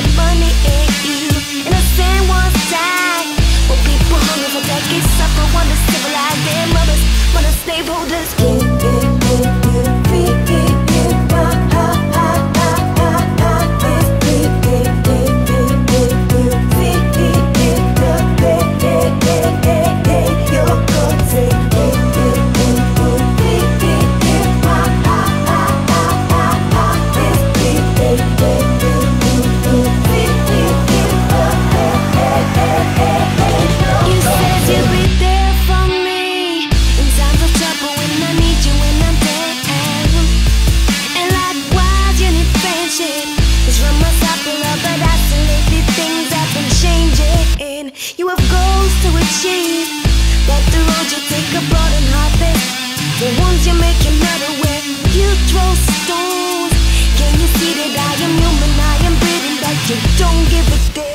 money ain't you. And the sand was tied. Well, people hungry for decades, suffer, wonder, civilized. Their mothers, wanna slaveholders. You have goals to achieve, but the road you take are broad and harvest. The ones you make you matter where you throw stones. Can you see that I am human, I am breathing, that you don't give a damn?